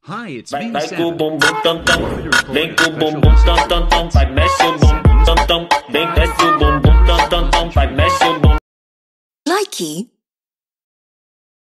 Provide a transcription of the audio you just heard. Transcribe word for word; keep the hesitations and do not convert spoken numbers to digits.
Hi, it's Vai, me, vai com o Seven. bumbum tam tam, vem com o bumbum tam tam tam, vai mexe o bumbum tam tam, vem desce o bumbum tam tam tam, vai mexe o bumbum. Likey